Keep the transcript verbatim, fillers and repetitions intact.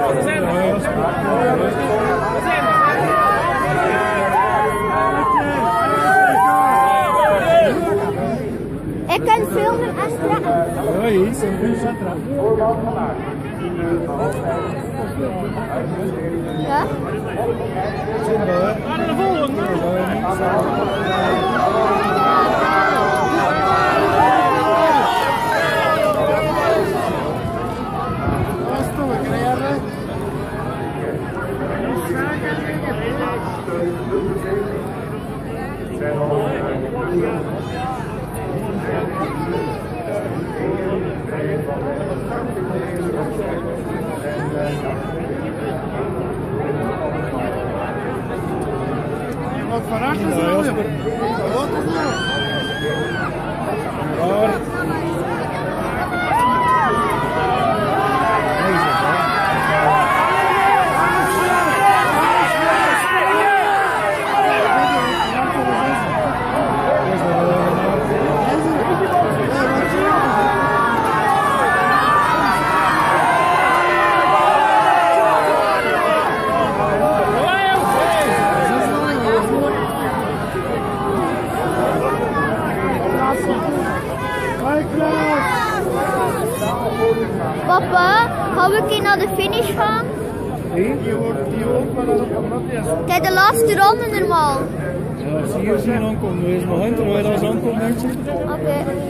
Ik kan filmen als trappen. Ja, hier is een goede trap. Ja? Aan de volgende. Wat van achter is er? Wat is er? Papa, gaan we een keer naar de finish gaan? Nee? Kijk, de laatste ronde normaal. Ja, als je hier zien aankomen, wees maar hand, terwijl je als aankomt, mensen. Oké.